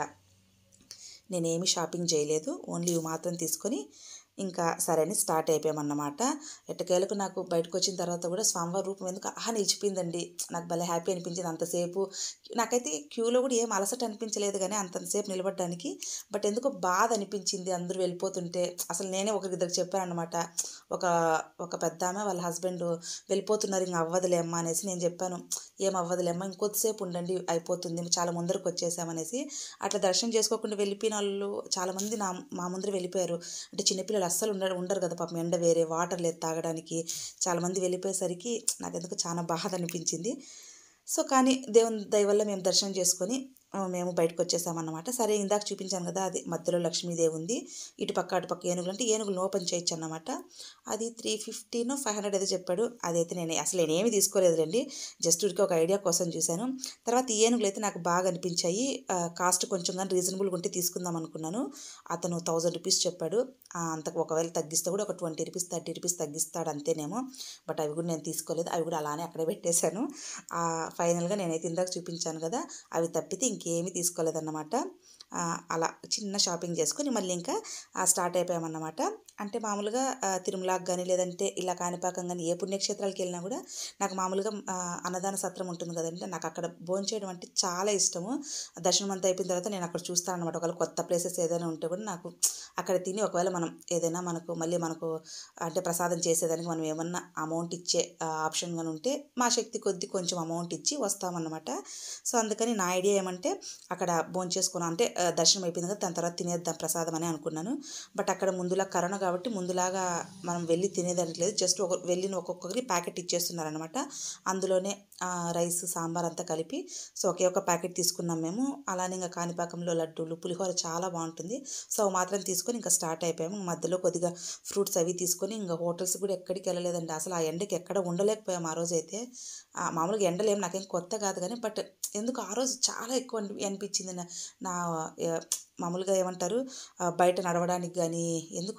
నేనేమి షాపింగ్ చేయలేదు, ఓన్లీ ఇవి మాత్రం తీసుకొని ఇంకా సరే అని స్టార్ట్ అయిపోయామన్నమాట. ఎట్టకేలకు నాకు బయటకు వచ్చిన తర్వాత కూడా స్వామివారి రూపం ఎందుకు ఆహా నిలిచిపోయిందండి. నాకు భలే హ్యాపీ అనిపించింది అంతసేపు. నాకైతే క్యూలో కూడా ఏం అలసట అనిపించలేదు కానీ అంతసేపు నిలబడడానికి, బట్ ఎందుకో బాధ అనిపించింది అందరూ వెళ్ళిపోతుంటే. అసలు నేనే ఒకరిద్దరికి చెప్పాను అనమాట, ఒక ఒక పెద్ద ఆమె వాళ్ళ హస్బెండ్ వెళ్ళిపోతున్నారు, ఇంక అవ్వదులేమ్మా అనేసి. నేను చెప్పాను ఏం అవ్వదులేమ్మా, ఇంకొద్దిసేపు ఉండండి అయిపోతుంది, చాలా ముందరకు వచ్చేసామనేసి. అట్లా దర్శనం చేసుకోకుండా వెళ్ళిపోయిన వాళ్ళు చాలామంది నా మా ముందర వెళ్ళిపోయారు. అంటే చిన్నపిల్లలు అస్సలు ఉండరు ఉండరు కదా పాపం, ఎండ వేరే, వాటర్ లేదు తాగడానికి. చాలామంది వెళ్ళిపోయేసరికి నాకు ఎందుకు చాలా బాధ అనిపించింది. సో కానీ దేవుని దయ వల్ల మేము దర్శనం చేసుకొని మేము బయటకు వచ్చేసామన్నమాట. సరే ఇందాక చూపించాను కదా, అది మధ్యలో లక్ష్మీదేవి ఉంది, ఇటుపక్క అటుపక్క ఏనుగులు, అంటే ఏనుగులు ఓపెన్ చేయొచ్చు అన్నమాట. అది త్రీ ఫిఫ్టీనో ఫైవ్ హండ్రెడ్ అయితే చెప్పాడు. అదైతే నేను అసలు నేనేమి తీసుకోలేదులేండి, జస్ట్ ఊరికి ఒక ఐడియా కోసం చూశాను. తర్వాత ఈ ఏనుగులు అయితే నాకు బాగా అనిపించాయి. కాస్ట్ కొంచెం కానీ రీజనబుల్గా ఉంటే తీసుకుందాం అనుకున్నాను. అతను థౌజండ్ రూపీస్ చెప్పాడు. అంతకు ఒకవేళ తగ్గిస్తే కూడా ఒక ట్వంటీ రూపీస్ థర్టీ రూపీస్ తగ్గిస్తాడు అంతేనేమో. బట్ అవి కూడా నేను తీసుకోలేదు, అవి కూడా అలానే అక్కడే పెట్టేశాను. ఫైనల్గా నేనైతే ఇందాక చూపించాను కదా, అవి తప్పితే ఇంకేమీ తీసుకోలేదన్నమాట. అలా చిన్న షాపింగ్ చేసుకొని మళ్ళీ ఇంకా స్టార్ట్ అయిపోయామన్నమాట. అంటే మామూలుగా తిరుమలకి కానీ లేదంటే ఇలా కాణిపాకం కానీ ఏ పుణ్యక్షేత్రాలకు వెళ్ళినా కూడా నాకు మామూలుగా అన్నదాన సత్రం ఉంటుంది కదంటే, నాకు అక్కడ భోజనం చేయడం అంటే చాలా ఇష్టము. దర్శనం అంతా అయిపోయిన తర్వాత నేను అక్కడ చూస్తాను అనమాట. ఒకవేళ కొత్త ప్లేసెస్ ఏదైనా ఉంటే కూడా నాకు అక్కడ తిని, ఒకవేళ మనం ఏదైనా మనకు మళ్ళీ మనకు అంటే ప్రసాదం చేసేదానికి మనం ఏమన్నా అమౌంట్ ఇచ్చే ఆప్షన్ కానీ ఉంటే మా శక్తి కొద్ది కొంచెం అమౌంట్ ఇచ్చి వస్తామన్నమాట. సో అందుకని నా ఐడియా ఏమంటే అక్కడ భోజనం చేసుకున్నాను, అంటే దర్శనం అయిపోయింది కదా దాని తర్వాత తినేద్దాం ప్రసాదం అని అనుకున్నాను. బట్ అక్కడ ముందులా కరోనా కాబట్టి ముందులాగా మనం వెళ్ళి తినేదానికి లేదు, జస్ట్ ఒక వెళ్ళిన ఒక్కొక్కరికి ప్యాకెట్ ఇచ్చేస్తున్నారనమాట. అందులోనే రైస్ సాంబార్ అంతా కలిపి, సో ఒకే ఒక ప్యాకెట్ తీసుకున్నాం మేము. అలానే ఇంకా కాణిపాకంలో లడ్డూలు పులిహోర చాలా బాగుంటుంది. సో మాత్రం తీసుకొని ఇంకా స్టార్ట్ అయిపోయాము. మధ్యలో కొద్దిగా ఫ్రూట్స్ అవి తీసుకొని ఇంకా హోటల్స్ కూడా ఎక్కడికి వెళ్ళలేదండి. అసలు ఆ ఎండకి ఎక్కడ ఉండలేకపోయాము ఆ రోజు అయితే. మామూలుగా ఎండలు ఏం నాకేం కొత్త కాదు కానీ, బట్ ఎందుకు ఆ రోజు చాలా ఎక్కువ అనిపించింది. నా మామూలుగా ఏమంటారు బయట నడవడానికి కానీ ఎందుకో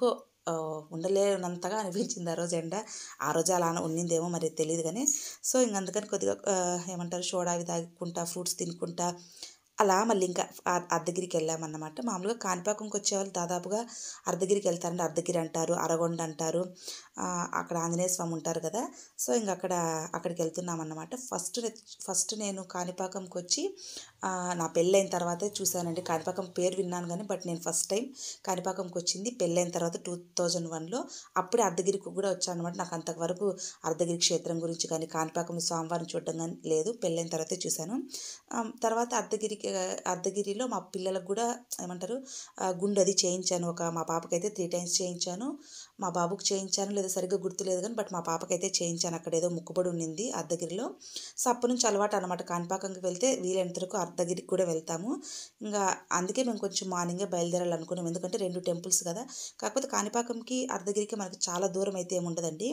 ఉండలేనంతగా అనిపించింది ఆ రోజు ఎండ. ఆ రోజు అలా ఉన్నిందేమో మరి తెలియదు కానీ. సో ఇంక అందుకని కొద్దిగా ఏమంటారు సోడా అవి తాగుకుంటా ఫ్రూట్స్ తినుకుంటా అలా మళ్ళీ ఇంకా అర్ధగిరికి వెళ్ళామన్నమాట. మామూలుగా కాణిపాకంకి వచ్చేవాళ్ళు దాదాపుగా అర్ధగిరికి వెళ్తారండి. అర్ధగిరి అంటారు, అరగొండ అంటారు. అక్కడ ఆంజనేయ స్వామి ఉంటారు కదా. సో ఇంక అక్కడ అక్కడికి వెళ్తున్నామన్నమాట. ఫస్ట్ ఫస్ట్ నేను కాణిపాకంకి వచ్చి నా పెళ్ళైన తర్వాతే చూశానండి. కాణిపాకం పేరు విన్నాను కానీ బట్ నేను ఫస్ట్ టైం కాణిపాకంకి వచ్చింది పెళ్ళైన తర్వాత టూ థౌజండ్ వన్లో. అప్పుడే అర్ధగిరికి కూడా వచ్చాను అనమాట. నాకు అంతవరకు అర్ధగిరి క్షేత్రం గురించి కానీ కాణిపాకం స్వామివారిని చూడడం కానీ లేదు. పెళ్ళైన తర్వాతే చూశాను. తర్వాత అర్ధగిరికి అర్ధగిరిలో మా పిల్లలకు కూడా ఏమంటారు గుండు అది చేయించాను. ఒక మా పాపకైతే త్రీ టైమ్స్ చేయించాను, మా బాబుకి చేయించాను లేదా సరిగ్గా గుర్తులేదు కానీ బట్ మా పాపకైతే చేయించాను. అక్కడ ఏదో ముక్కుబడి ఉన్నింది అర్ధగిరిలో. సో అప్పటి నుంచి అలవాటు అనమాట. కాణిపాకంకి వెళ్తే వీలైనంత వరకు అర్ధగిరికి కూడా వెళ్తాము. ఇంకా అందుకే మేము కొంచెం మార్నింగే బయలుదేరాలనుకున్నాం. ఎందుకంటే రెండు టెంపుల్స్ కదా. కాకపోతే కాణిపాకంకి అర్ధగిరికి మనకి చాలా దూరం అయితే ఏమి ఉండదండి.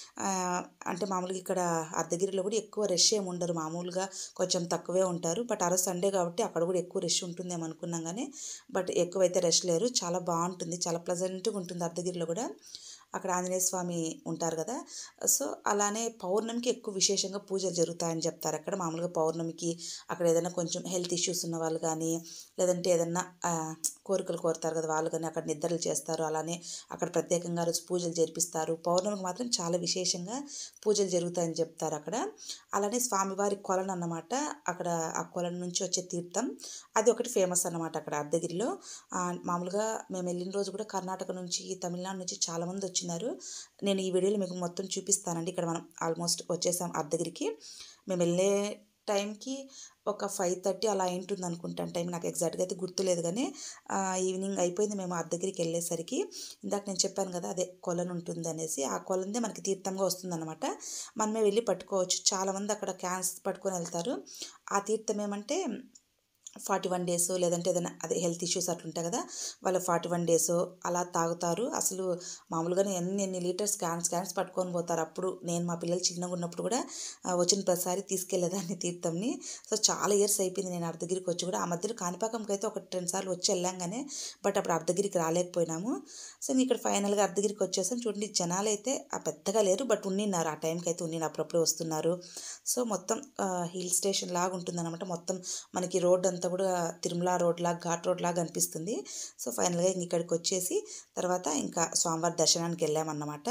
అంటే మామూలుగా ఇక్కడ అర్ధగిరిలో కూడా ఎక్కువ రష్ ఏమి ఉండరు, మామూలుగా కొంచెం తక్కువే ఉంటారు. బట్ ఆ రోజు సండే కాబట్టి అక్కడ కూడా ఎక్కువ రష్ ఉంటుందేమో అనుకున్నాం కానీ బట్ ఎక్కువైతే రష్ లేరు. చాలా బాగుంటుంది, చాలా ప్లెజెంట్గా ఉంటుంది అర్ధగిరిలో కూడా. అక్కడ ఆంజనేయ స్వామి ఉంటారు కదా. సో అలానే పౌర్ణమికి ఎక్కువ విశేషంగా పూజలు జరుగుతాయని చెప్తారు అక్కడ. మామూలుగా పౌర్ణమికి అక్కడ ఏదైనా కొంచెం హెల్త్ ఇష్యూస్ ఉన్న వాళ్ళు కానీ లేదంటే ఏదన్నా కోరికలు కోరుతారు కదా వాళ్ళు కానీ అక్కడ నిద్రలు చేస్తారు. అలానే అక్కడ ప్రత్యేకంగా రోజు పూజలు జరిపిస్తారు. పౌర్ణమికి మాత్రం చాలా విశేషంగా పూజలు జరుగుతాయని చెప్తారు అక్కడ. అలానే స్వామివారి కొలను అన్నమాట. అక్కడ ఆ కొలను నుంచి వచ్చే తీర్థం అది ఒకటి ఫేమస్ అన్నమాట అక్కడ అర్ధగిరిలో. మామూలుగా మేము వెళ్ళిన రోజు కూడా కర్ణాటక నుంచి తమిళనాడు నుంచి చాలామంది వచ్చి నేను ఈ వీడియోలో మీకు మొత్తం చూపిస్తానండి. ఇక్కడ మనం ఆల్మోస్ట్ వచ్చేసాం అర్ధగిరికి. మేము వెళ్ళే టైంకి ఒక ఫైవ్ థర్టీ అలా అయింటుంది అనుకుంటాను టైం, నాకు ఎగ్జాక్ట్గా అయితే గుర్తులేదు కానీ ఈవినింగ్ అయిపోయింది మేము అర్ధగిరికి వెళ్ళేసరికి. ఇందాక నేను చెప్పాను కదా అదే కొలను ఉంటుంది అనేసి, ఆ కొలందే మనకి తీర్థంగా వస్తుందన్నమాట. మనమే వెళ్ళి పట్టుకోవచ్చు. చాలామంది అక్కడ క్యాన్స్ పట్టుకొని వెళ్తారు. ఆ తీర్థం ఏమంటే ఫార్టీ వన్ డేస్ లేదంటే ఏదైనా అదే హెల్త్ ఇష్యూస్ అట్లుంటాయి కదా వాళ్ళు ఫార్టీ వన్ డేస్ అలా తాగుతారు. అసలు మామూలుగానే ఎన్ని ఎన్ని లీటర్స్ క్యాన్స్ క్యాన్స్ పట్టుకొని పోతారు. అప్పుడు నేను మా పిల్లలు చిన్నగా ఉన్నప్పుడు కూడా వచ్చిన ప్రతిసారి తీసుకెళ్లేదాన్ని తీర్థంని. సో చాలా ఇయర్స్ అయిపోయింది నేను అర్ధగిరికి వచ్చి కూడా. ఆ మధ్యలో కాణిపాకంకి అయితే ఒక రెండు సార్లు వచ్చి వెళ్ళాంగానే బట్ అప్పుడు అర్ధగిరికి రాలేకపోయినాము. సో ఇక్కడ ఫైనల్గా అర్ధగిరికి వచ్చేసాం. చూడండి జనాలు అయితే పెద్దగా లేరు బట్ ఉన్నిన్నారు. ఆ టైంకి అయితే ఉన్నిన అప్పుడప్పుడు వస్తున్నారు. సో మొత్తం హిల్ స్టేషన్ లాగా ఉంటుందన్నమాట. మొత్తం మనకి రోడ్ అంతా కూడా తిరుమల రోడ్ లాగా ఘాట్ రోడ్ లాగా అనిపిస్తుంది. సో ఫైనల్గా ఇంక ఇక్కడికి వచ్చేసి తర్వాత ఇంకా స్వామివారి దర్శనానికి వెళ్ళామన్నమాట.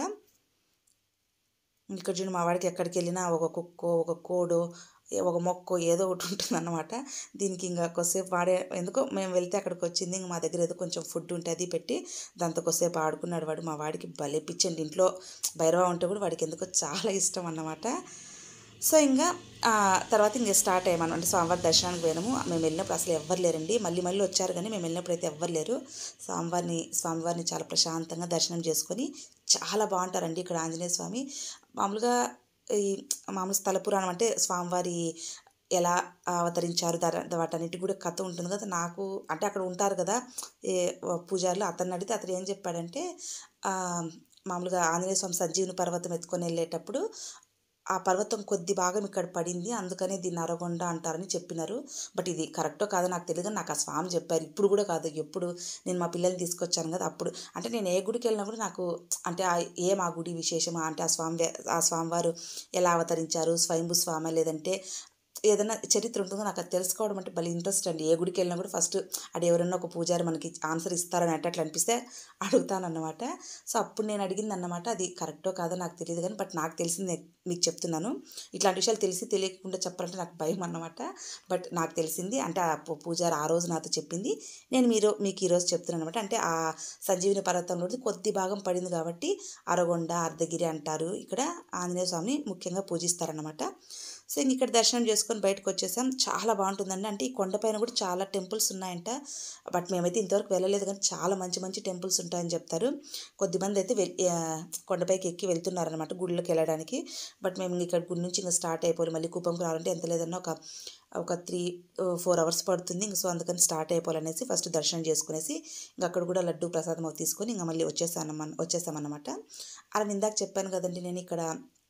ఇక్కడ చూడండి మా వాడికి ఎక్కడికి వెళ్ళినా ఒక కుక్కో ఒక కోడో ఒక మొక్కో ఏదో ఒకటి ఉంటుంది అన్నమాట. దీనికి ఇంకా కొద్దిసేపు వాడే ఎందుకో మేము వెళ్తే అక్కడికి వచ్చింది. ఇంక మా దగ్గర ఏదో కొంచెం ఫుడ్ ఉంటే అది పెట్టి దాంతో కొద్దిసేపు ఆడుకున్నాడు వాడు. మా వాడికి భలే పిచ్చండి. ఇంట్లో భైరవ ఉంటే కూడా వాడికి ఎందుకో చాలా ఇష్టం అన్నమాట. సో ఇంకా తర్వాత ఇంకా స్టార్ట్ అయ్యామన్నమాట. అంటే స్వామివారి దర్శనానికి పోయినాము. మేము వెళ్ళినప్పుడు అసలు ఎవ్వరు లేరండి. మళ్ళీ మళ్ళీ వచ్చారు కానీ మేము వెళ్ళినప్పుడు అయితే ఎవ్వరు లేరు. స్వామివారిని స్వామివారిని చాలా ప్రశాంతంగా దర్శనం చేసుకొని చాలా బాగుంటారండి ఇక్కడ ఆంజనేయ స్వామి. మామూలుగా ఈ మామూలు స్థల పురాణం అంటే స్వామివారి ఎలా అవతరించారు వాటన్నిటి కూడా కథ ఉంటుంది కదా. నాకు అంటే అక్కడ ఉంటారు కదా ఏ పూజారులు, అతన్ని అడిగితే అతను ఏం చెప్పాడంటే మామూలుగా ఆంజనేయ స్వామి సంజీవుని పర్వతం ఎత్తుకొని వెళ్ళేటప్పుడు ఆ పర్వతం కొద్ది భాగం ఇక్కడ పడింది, అందుకనే దీన్ని అరగొండ అంటారని చెప్పినారు. బట్ ఇది కరెక్టో కాదో నాకు తెలియదు కానీ నాకు ఆ స్వామి చెప్పారు. ఇప్పుడు కూడా కాదు, ఎప్పుడు నేను మా పిల్లల్ని తీసుకొచ్చాను కదా అప్పుడు. అంటే నేను ఏ గుడికి వెళ్ళినా కూడా నాకు అంటే ఏం ఆ గుడి విశేషమా అంటే ఆ స్వామి ఆ స్వామివారు ఎలా అవతరించారు, స్వయంభూ స్వామి లేదంటే ఏదైనా చరిత్ర ఉంటుందో నాకు అది తెలుసుకోవడం అంటే భలే ఇంట్రెస్ట్ అండి. ఏ గుడికి వెళ్ళినా కూడా ఫస్ట్ అది ఎవరన్నా ఒక పూజారి మనకి ఆన్సర్ ఇస్తారని అంటే అట్లా అనిపిస్తే అడుగుతానన్నమాట. సో అప్పుడు నేను అడిగింది అన్నమాట. అది కరెక్టో కాదో నాకు తెలియదు కానీ బట్ నాకు తెలిసింది మీకు చెప్తున్నాను. ఇట్లాంటి విషయాలు తెలిసి తెలియకుండా చెప్పాలంటే నాకు భయం అన్నమాట. బట్ నాకు తెలిసింది అంటే ఆ పూజారి ఆ రోజు నాతో చెప్పింది నేను మీరు మీకు ఈరోజు చెప్తున్నాను అనమాట. అంటే ఆ సంజీవిని పర్వతంలో కొద్ది భాగం పడింది కాబట్టి అరగొండ అర్ధగిరి అంటారు. ఇక్కడ ఆంజనేయ స్వామిని ముఖ్యంగా పూజిస్తారన్నమాట. సో ఇంక ఇక్కడ దర్శనం చేసుకొని బయటకు వచ్చేసాం. చాలా బాగుంటుందండి. అంటే ఈ కొండపైన కూడా చాలా టెంపుల్స్ ఉన్నాయంట. బట్ మేమైతే ఇంతవరకు వెళ్ళలేదు కానీ చాలా మంచి మంచి టెంపుల్స్ ఉంటాయని చెప్తారు. కొద్దిమంది అయితే వె కొండపైకి ఎక్కి వెళ్తున్నారనమాట గుళ్ళకి వెళ్ళడానికి. బట్ మేము ఇక్కడ గుడి నుంచి ఇంకా స్టార్ట్ అయిపోయి మళ్ళీ కుప్పంకి రావాలంటే ఎంత లేదన్నా ఒక ఒక త్రీ ఫోర్ అవర్స్ పడుతుంది. ఇంక సో అందుకని స్టార్ట్ అయిపోవాలనేసి ఫస్ట్ దర్శనం చేసుకునేసి ఇంకా అక్కడ కూడా లడ్డు ప్రసాదం తీసుకొని ఇంకా మళ్ళీ వచ్చేసానమ్మ వచ్చేసామన్నమాట. అలా ఇందాక చెప్పాను కదండి నేను ఇక్కడ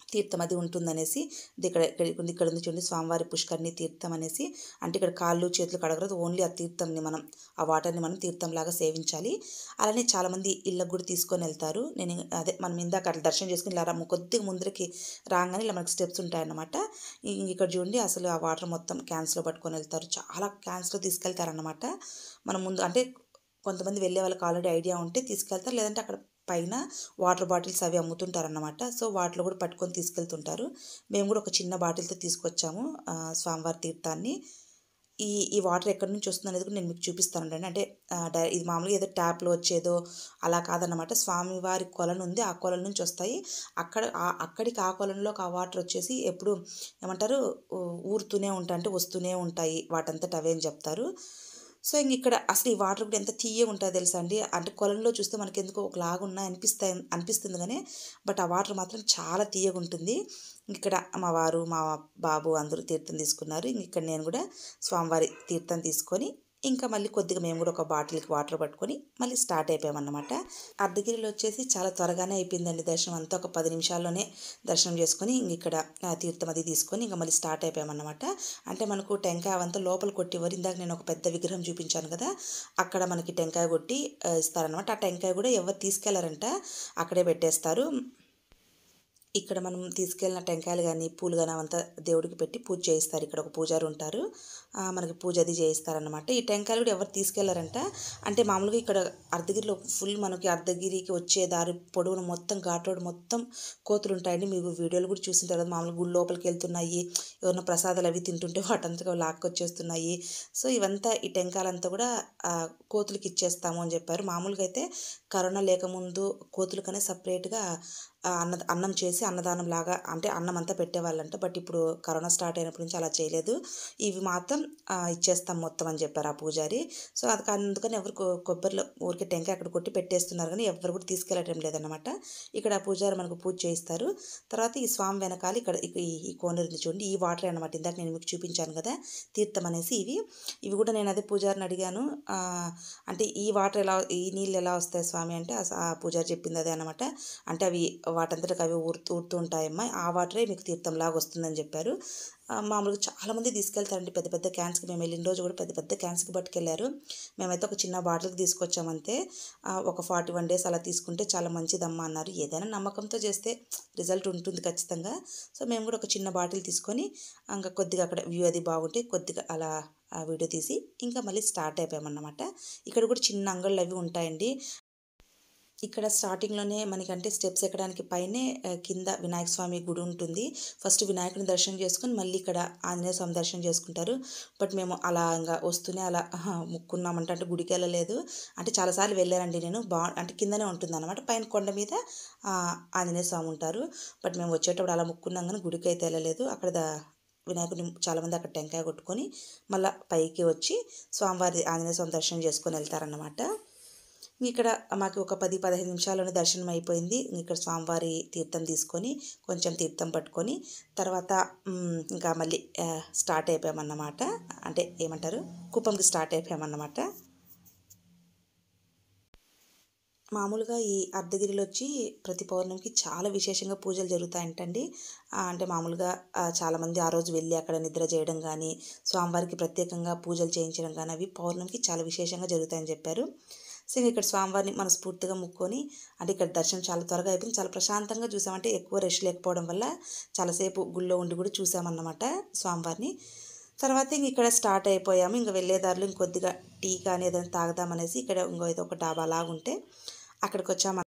తీర్థం అది ఉంటుందనేసి ఇది ఇక్కడ ఇక్కడ ఉంది ఇక్కడ ఉంది చూడండి స్వామివారి పుష్కరిణి తీర్థం అనేసి అంటే ఇక్కడ కాళ్ళు చేతులు కడగదు ఓన్లీ ఆ తీర్థంని మనం ఆ వాటర్ని మనం తీర్థంలాగా సేవించాలి. అలానే చాలామంది ఇళ్ళకు కూడా తీసుకొని వెళ్తారు. నేను అదే మనం ఇందాక అట్లా దర్శనం చేసుకుని ఇలా రమ్ము కొద్దిగా ముందరికి రాగానే ఇలా మనకి స్టెప్స్ ఉంటాయన్నమాట. ఇక్కడ చూడండి అసలు ఆ వాటర్ మొత్తం క్యాన్స్లో పట్టుకొని వెళ్తారు. చాలా క్యాన్స్లో తీసుకెళ్తారన్నమాట. మనం ముందు అంటే కొంతమంది వెళ్ళే వాళ్ళకి ఆల్రెడీ ఐడియా ఉంటే తీసుకెళ్తారు, లేదంటే అక్కడ పైన వాటర్ బాటిల్స్ అవి అమ్ముతుంటారన్నమాట. సో వాటిలో కూడా పట్టుకొని తీసుకెళ్తుంటారు. మేము కూడా ఒక చిన్న బాటిల్తో తీసుకొచ్చాము స్వామివారి తీర్థాన్ని. ఈ ఈ వాటర్ ఎక్కడి నుంచి వస్తుంది అనేది కూడా నేను మీకు చూపిస్తాను. అంటే ఇది మామూలుగా ఏదో ట్యాప్లో వచ్చేదో అలా కాదన్నమాట. స్వామివారి కొలను ఉంది, ఆ కొలను నుంచి వస్తాయి. అక్కడ అక్కడికి ఆ కొలంలోకి ఆ వాటర్ వచ్చేసి ఎప్పుడు ఏమంటారు ఊరుతూనే ఉంటాయి, అంటే వస్తూనే ఉంటాయి వాటంతట అవే అని చెప్తారు. సో ఇంక ఇక్కడ అసలు ఈ వాటర్ కూడా ఎంత తీయగా ఉంటుందో తెలుసా అండి. అంటే కొలంలో చూస్తే మనకి ఎందుకో ఒకలాగా ఉన్నాయి అనిపిస్తాయి అనిపిస్తుంది కానీ బట్ ఆ వాటర్ మాత్రం చాలా తీయగా ఉంటుంది. ఇక్కడ మా వారు మా బాబు అందరూ తీర్థం తీసుకున్నారు. ఇంక ఇక్కడ నేను కూడా స్వామివారి తీర్థం తీసుకొని ఇంకా మళ్ళీ కొద్దిగా మేము కూడా ఒక బాటిల్కి వాటర్ పట్టుకొని మళ్ళీ స్టార్ట్ అయిపోయామన్నమాట. అర్ధగిరిలో వచ్చేసి చాలా త్వరగానే అయిపోయిందండి దర్శనం అంతా. ఒక పది నిమిషాల్లోనే దర్శనం చేసుకొని ఇంక ఇక్కడ తీర్థం అది తీసుకొని ఇంకా మళ్ళీ స్టార్ట్ అయిపోయామన్నమాట. అంటే మనకు టెంకాయ అవంతా లోపల కొట్టేవారు. ఇందాక నేను ఒక పెద్ద విగ్రహం చూపించాను కదా, అక్కడ మనకి టెంకాయ కొట్టి ఇస్తారనమాట. ఆ టెంకాయ కూడా ఎవరు తీసుకెళ్లారంట, అక్కడే పెట్టేస్తారు. ఇక్కడ మనం తీసుకెళ్ళిన టెంకాయలు కానీ పూలు కానీ అవంతా దేవుడికి పెట్టి పూజ చేయిస్తారు. ఇక్కడ ఒక పూజారి ఉంటారు, మనకి పూజ అది చేయిస్తారనమాట. ఈ టెంకాయలు కూడా ఎవరు తీసుకెళ్లారంట. అంటే మామూలుగా ఇక్కడ అర్ధగిరిలో ఫుల్ మనకి అర్ధగిరికి వచ్చే దారి పొడవును మొత్తం ఘాట్ రోడ్ మొత్తం కోతులు ఉంటాయండి. మీకు వీడియోలు కూడా చూసింటారు కదా, మామూలుగా గుడి లోపలికి వెళ్తున్నాయి, ఎవరైనా ప్రసాదాలు అవి తింటుంటే వాటంతా లాక్కొచ్చేస్తున్నాయి. సో ఇవంతా ఈ టెంకాయలంతా కూడా కోతులకి ఇచ్చేస్తాము అని చెప్పారు. మామూలుగా అయితే కరోనా లేకముందు కోతులకనే సపరేట్గా అన్న అన్నం చేసి అన్నదానం లాగా అంటే అన్నం అంతా పెట్టేవాళ్ళంట. బట్ ఇప్పుడు కరోనా స్టార్ట్ అయినప్పటి నుంచి అలా చేయలేదు. ఇవి మాత్రం ఇచ్చేస్తాం మొత్తం అని చెప్పారు ఆ పూజారి. సో అది అందుకని ఎవరు కొబ్బరిలో ఊరికే టెంకాయ అక్కడ కొట్టి పెట్టేస్తున్నారు కానీ ఎవరు కూడా తీసుకెళ్ళటం లేదన్నమాట. ఇక్కడ ఆ పూజారి మనకు పూజ చేయిస్తారు. తర్వాత ఈ స్వామి వెనకాల ఇక్కడ ఈ కోనేరు చూడండి, ఈ వాటర్ అనమాట. ఇందాక నేను మీకు చూపించాను కదా తీర్థం అనేసి, ఇవి ఇవి కూడా నేను అదే పూజారిని అడిగాను. అంటే ఈ వాటర్ ఎలా ఈ నీళ్ళు ఎలా వస్తాయి స్వామి అంటే ఆ పూజారి చెప్పింది అదే అనమాట. అంటే అవి వాటంతటికి అవి ఊరుతూ ఊరుతూ ఉంటాయమ్మా, ఆ వాటరే మీకు తీర్థంలాగా వస్తుందని చెప్పారు. మామూలుగా చాలామంది తీసుకెళ్తారండి పెద్ద పెద్ద క్యాన్స్కి. మేము వెళ్ళిన రోజు కూడా పెద్ద పెద్ద క్యాన్స్కి పట్టుకెళ్ళారు. మేమైతే ఒక చిన్న బాటిల్కి తీసుకొచ్చామంతే. ఒక ఫార్టీ వన్ డేస్ అలా తీసుకుంటే చాలా మంచిదమ్మా అన్నారు. ఏదైనా నమ్మకంతో చేస్తే రిజల్ట్ ఉంటుంది ఖచ్చితంగా. సో మేము కూడా ఒక చిన్న బాటిల్ తీసుకొని ఇంకా కొద్దిగా అక్కడ వ్యూ అది బాగుంటే కొద్దిగా అలా వీడియో తీసి ఇంకా మళ్ళీ స్టార్ట్ అయిపోయామన్నమాట. ఇక్కడ కూడా చిన్న అంగళ్ళు అవి ఉంటాయండి. ఇక్కడ స్టార్టింగ్లోనే మనకంటే స్టెప్స్ ఎక్కడానికి పైనే కింద వినాయక స్వామి గుడి ఉంటుంది. ఫస్ట్ వినాయకుని దర్శనం చేసుకుని మళ్ళీ ఇక్కడ ఆంజనేయ స్వామి దర్శనం చేసుకుంటారు. బట్ మేము అలా ఇంకా వస్తూనే అలా ముక్కున్నామంటే అంటే గుడికి వెళ్ళలేదు. అంటే చాలాసార్లు వెళ్ళానండి నేను. బా అంటే కిందనే ఉంటుంది అనమాట, పైన కొండ మీద ఆంజనేయ స్వామి ఉంటారు. బట్ మేము వచ్చేటప్పుడు అలా ముక్కున్నాం కానీ గుడికి అయితే వెళ్ళలేదు. అక్కడ వినాయకుడిని చాలామంది అక్కడ టెంకాయ కొట్టుకొని మళ్ళీ పైకి వచ్చి స్వామివారి ఆంజనేయ స్వామి దర్శనం చేసుకొని వెళ్తారన్నమాట. ఇక్కడ మాకు ఒక పది పదిహేను నిమిషాల్లోనే దర్శనం అయిపోయింది. ఇక్కడ స్వామివారి తీర్థం తీసుకొని కొంచెం తీర్థం పట్టుకొని తర్వాత ఇంకా మళ్ళీ స్టార్ట్ అయిపోయామన్నమాట. అంటే ఏమంటారు కుప్పంకి స్టార్ట్ అయిపోయామన్నమాట. మామూలుగా ఈ అర్ధగిరిలో వచ్చి ప్రతి పౌర్ణమికి చాలా విశేషంగా పూజలు జరుగుతాయంటండి. అంటే మామూలుగా చాలామంది ఆ రోజు వెళ్ళి అక్కడ నిద్ర చేయడం కానీ స్వామివారికి ప్రత్యేకంగా పూజలు చేయించడం కానీ అవి పౌర్ణమికి చాలా విశేషంగా జరుగుతాయని చెప్పారు. సో ఇక్కడ స్వామివారిని మనస్ఫూర్తిగా ముక్కొని అంటే ఇక్కడ దర్శనం చాలా త్వరగా అయిపోయింది. చాలా ప్రశాంతంగా చూసామంటే ఎక్కువ రష్ లేకపోవడం వల్ల చాలాసేపు గుళ్ళో ఉండి కూడా చూసామన్నమాట స్వామివారిని. తర్వాత ఇంక ఇక్కడ స్టార్ట్ అయిపోయాము. ఇంక వెళ్ళేదారులు ఇంకొద్దిగా టీ కానీ ఏదైనా తాగుదామనేసి ఇక్కడ ఇంకో ఏదో ఒక డాబా లాగా ఉంటే అక్కడికి వచ్చాము.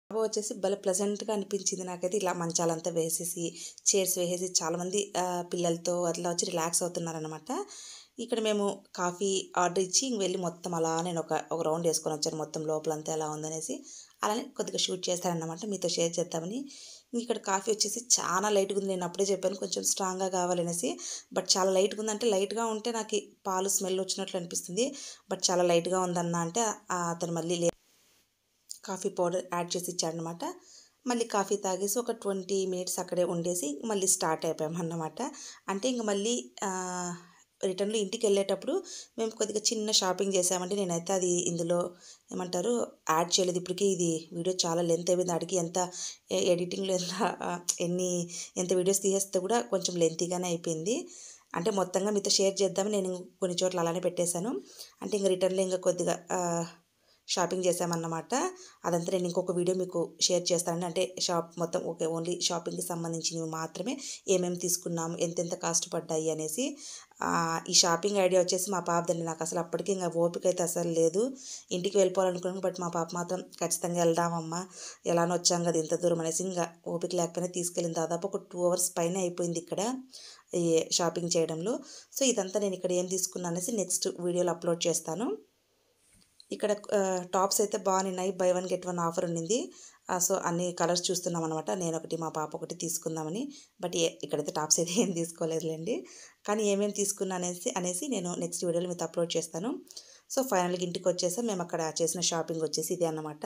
డాబా వచ్చేసి భలే ప్లెజెంట్‌గా అనిపించింది నాకైతే. ఇలా మంచాలంతా వేసేసి, చైర్స్ వేసేసి చాలామంది ఆహ్, పిల్లలతో అట్లా వచ్చి రిలాక్స్ అవుతున్నారనమాట. ఇక్కడ మేము కాఫీ ఆర్డర్ ఇచ్చి ఇంక వెళ్ళి మొత్తం అలా నేను ఒక ఒక రౌండ్ వేసుకొని వచ్చాను. మొత్తం లోపలంతా ఎలా ఉందనేసి. అలానే కొద్దిగా షూట్ చేశానన్నమాట. మీతో షేర్ చేద్దామని. ఇక్కడ కాఫీ వచ్చేసి చాలా లైట్‌గా ఉంది. నేను అప్పుడే చెప్పాను కొంచెం స్ట్రాంగ్‌గా కావాలనేసి. బట్ చాలా లైట్‌గా ఉంది. అంటే లైట్‌గా ఉంటే నాకు పాలు స్మెల్ వచ్చినట్లు అనిపిస్తుంది. బట్ చాలా లైట్‌గా ఉందన్న అంటే ఆహ్, అతను మళ్ళీ లే కాఫీ పౌడర్ యాడ్ చేసి ఇచ్చాడనమాట. మళ్ళీ కాఫీ తాగేసి ఒక ట్వంటీ మినిట్స్ అక్కడే ఉండేసి మళ్ళీ స్టార్ట్ అయిపోయామన్నమాట. అంటే ఇంక మళ్ళీ ఆహ్, రిటర్న్‌లో ఇంటికెళ్ళేటప్పుడు మేము కొద్దిగా చిన్న షాపింగ్ చేసామండి. నేనైతే అది ఇందులో ఏమంటారు యాడ్ చేయలేదు. ఇప్పటికి ఇది వీడియో చాలా లెంత్ అయిపోయింది. ఆడికి ఎంత ఎ ఎడిటింగ్‌లో ఎంత ఆహ్, ఎన్ని ఎంత వీడియోస్ తీసేస్తే కూడా కొంచెం లెంతీగానే అయిపోయింది. అంటే మొత్తంగా మీతో షేర్ చేద్దామని నేను కొన్ని చోట్ల అలానే పెట్టేశాను. అంటే ఇంక రిటర్న్‌లో ఇంక కొద్దిగా ఆహ్, షాపింగ్ చేశామన్నమాట. అదంతా నేను ఇంకొక వీడియో మీకు షేర్ చేస్తానండి. అంటే షాప్ మొత్తం ఓకే. ఓన్లీ షాపింగ్‌కి సంబంధించినవి మాత్రమే ఏమేమి తీసుకున్నాము, ఎంతెంత కాస్ట్ పడ్డాయి అనేసి. ఆహ్, ఈ షాపింగ్ ఐడియా వచ్చేసి మా పాపదండి. నాకసలు అప్పటికి ఇంక ఓపిక అయితే అసలు లేదు. ఇంటికి వెళ్ళిపోవాలనుకున్నాను. బట్ మా పాప మాత్రం ఖచ్చితంగా వెళ్దామమ్మా, ఎలానో వచ్చాం కదా ఇంత దూరం అనేసి ఇంక ఓపిక లేకపోయినా తీసుకెళ్ళింది. దాదాపు ఒక టూ అవర్స్ పైనే అయిపోయింది ఇక్కడ ఈ షాపింగ్ చేయడంలో. సో, ఇదంతా నేను ఇక్కడ ఏం తీసుకున్నా అనేసి నెక్స్ట్ వీడియోలో అప్లోడ్ చేస్తాను. ఇక్కడ ఆహ్, టాప్స్ అయితే బాగున్నాయి. Buy one get one offer ఉండింది. ఆహ్, సో, అన్ని కలర్స్ చూస్తున్నామనమాట. నేనొకటి, మా పాప ఒకటి తీసుకుందామని. బట్ ఎ ఇక్కడైతే టాప్స్ అయితే ఏం తీసుకోలేదులెండి. కానీ ఏమేమి తీసుకున్నా అనేసి అనేసి నేను నెక్స్ట్ వీడియోలో మీతో అప్లోడ్ చేస్తాను. సో, ఫైనల్‌గా ఇంటికొచ్చేసాం. మేమక్కడ చేసిన షాపింగ్ వచ్చేసి ఇదే అన్నమాట.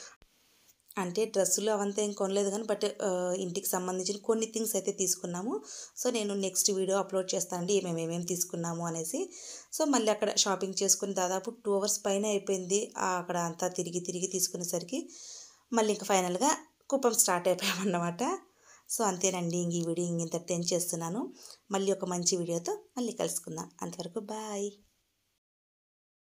అంటే డ్రెస్సులు అవంతా ఏం కొనలేదు గానీ బట్ ఆహ్, ఇంటికి సంబంధించిన కొన్ని థింగ్స్ అయితే తీసుకున్నాము. సో, నేను నెక్స్ట్ వీడియో అప్లోడ్ చేస్తానండి. మేము ఏమేమి తీసుకున్నాము అనేసి. సో, మళ్ళీ అక్కడ షాపింగ్ చేసుకొని దాదాపు టూ అవర్స్ పైనే అయిపోయింది. ఆహ్, అక్కడ అంతా తిరిగి తిరిగి తీసుకునేసరికి మళ్ళీ ఇంక ఫైనల్‌గా కుప్పం స్టార్ట్ అయిపోయామన్నమాట. సో, అంతేనండి. ఇంక ఈ వీడియో ఇంతటితో ఎండ్ చేస్తున్నాను. మళ్ళీ ఒక మంచి వీడియోతో మళ్ళీ కలుసుకుందాం. అంతవరకు బాయ్.